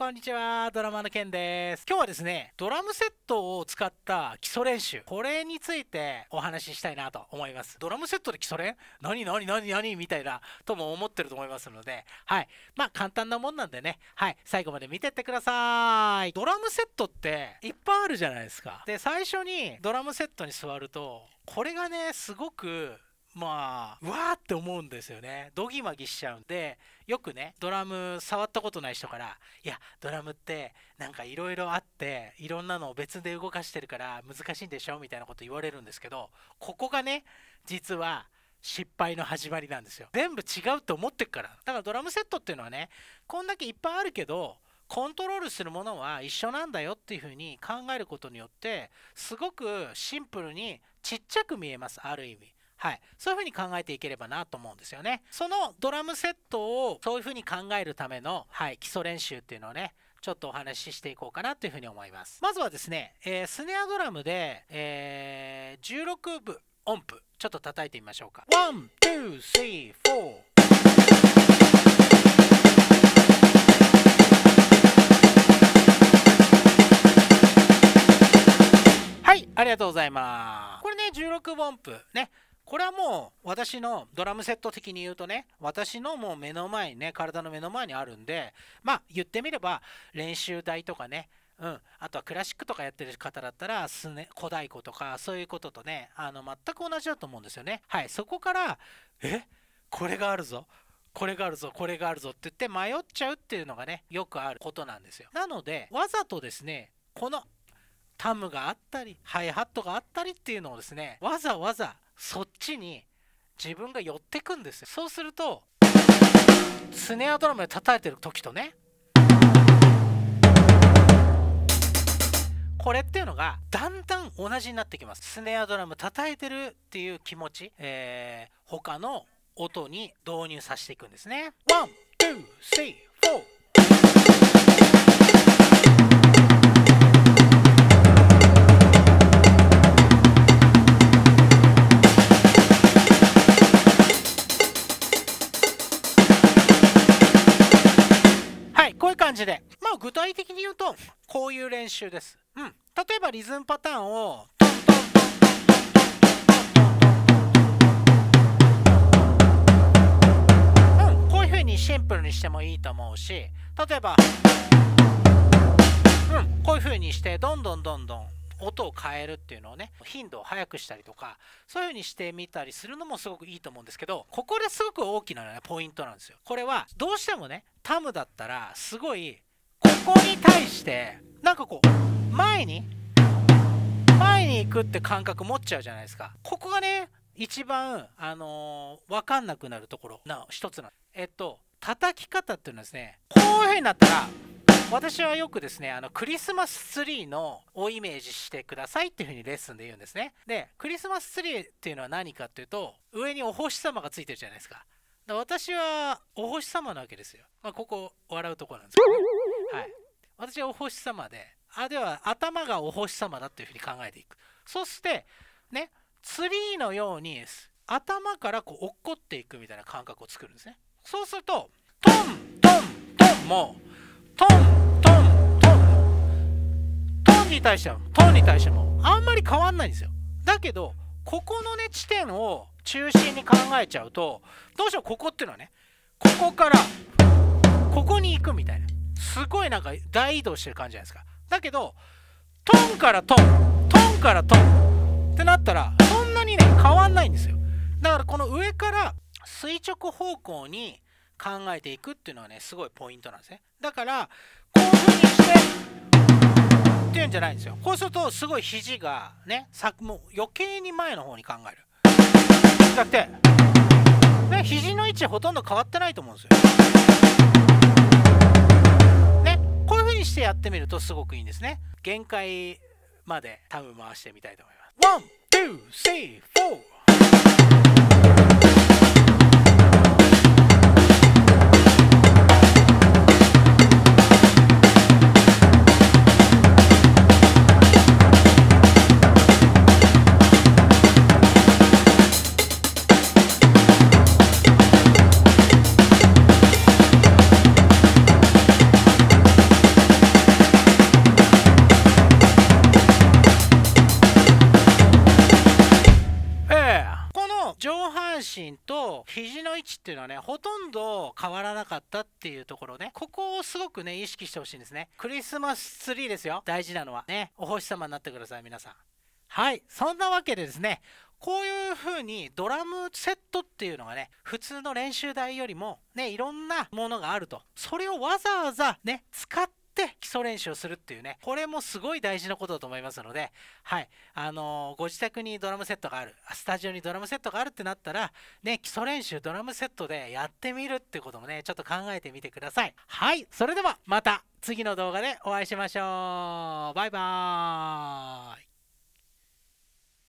こんにちは。ドラマのケンです。今日はですね、ドラムセットを使った基礎練習、これについてお話ししたいなと思います。ドラムセットで基礎練？何みたいなとも思ってると思いますので、はい。まあ簡単なもんなんでね、はい。最後まで見てってください。ドラムセットっていっぱいあるじゃないですか。で、最初にドラムセットに座ると、これがね、すごくうわーって思うんですよね。ドギマギしちゃうんで、よくね、ドラム触ったことない人から、いや、ドラムってなんかいろいろあって、いろんなのを別で動かしてるから難しいんでしょみたいなこと言われるんですけど、ここがね、実は失敗の始まりなんですよ。全部違うって思ってるから。だからドラムセットっていうのはね、こんだけいっぱいあるけど、コントロールするものは一緒なんだよっていうふうに考えることによって、すごくシンプルにちっちゃく見えます、ある意味。はい、そういうふうに考えていければなと思うんですよね。そのドラムセットをそういうふうに考えるための、はい、基礎練習っていうのをね、ちょっとお話ししていこうかなというふうに思います。まずはですね、スネアドラムで、16分音符ちょっと叩いてみましょうか。1、2、3、4。はい、ありがとうございます。これね、16分音符ね。これはもう私のドラムセット的に言うとね、私のもう目の前にね、体の目の前にあるんで、まあ言ってみれば練習台とかね、あとはクラシックとかやってる方だったら小太鼓とかそういうこととね、全く同じだと思うんですよね。はい、そこからこれがあるぞ。これがあるぞ、これがあるぞって言って迷っちゃうっていうのがね、よくあることなんですよ。なので、わざとですね、このタムがあったり、ハイハットがあったりっていうのをですね、わざわざそっちに自分が寄ってくんですよ。そうすると、スネアドラムで叩いてる時とね、これっていうのがだんだん同じになってきます。スネアドラム叩いてるっていう気持ち、他の音に導入させていくんですね。1、2、3、4。こういう感じで、まあ具体的に言うとこういう練習です。例えばリズムパターンをトントントントントントントントン、こういう風にシンプルにしてもいいと思うし、例えばこういう風にしてどんどん音を変えるっていうのをね、頻度を速くしたりとか、そういう風にしてみたりするのもすごくいいと思うんですけど、ここですごく大きな、ね、ポイントなんですよ。これはどうしてもね、タムだったらすごいここに対してなんかこう前に行くって感覚持っちゃうじゃないですか。ここがね一番分かんなくなるところの一つなんです。叩き方っていうのはですね、こういう風になったら、私はよくですね、クリスマスツリーのをイメージしてくださいっていう風にレッスンで言うんですね。で、クリスマスツリーっていうのは何かっていうと、上にお星様がついてるじゃないですか。私はお星様なわけですよ。ここ笑うところなんですけどね。はい。私はお星様で、では頭がお星様だっていう風に考えていく。そしてね、ツリーのように頭からこう落っこっていくみたいな感覚を作るんですね。そうするとトントントンもトントントントンに対してもあんまり変わんないんですよ。だけどここのね地点を中心に考えちゃうと、どうしてもここっていうのはね、ここからここに行くみたいな、すごいなんか大移動してる感じじゃないですか。だけどトンからトントンからトンってなったらそんなにね変わんないんですよ。だからこの上から垂直方向に考えていくっていうのはね、すごいポイントなんですね。だからこういう風にしてっていうんじゃないんですよ。こうするとすごい肘がね、もう余計に前の方に考える。だってね、肘の位置ほとんど変わってないと思うんですよ。ね、こういう風にしてやってみるとすごくいいんですね。限界までタム回してみたいと思います。1、2、3、4。 肘の位置っていうのはね、ほとんど変わらなかったっていうところね、ここをすごくね、意識してほしいんですね。クリスマスツリーですよ。大事なのはね、お星様になってください、皆さん。はい、そんなわけでですね、こういう風にドラムセットっていうのがね、普通の練習台よりもね、いろんなものがあると。それをわざわざね、使って基礎練習をするっていうね、これもすごい大事なことだと思いますので、はい、ご自宅にドラムセットがある、スタジオにドラムセットがあるってなったら、ね、基礎練習ドラムセットでやってみるってこともね、ちょっと考えてみてください。はい、それではまた次の動画でお会いしましょう。バイバーイ。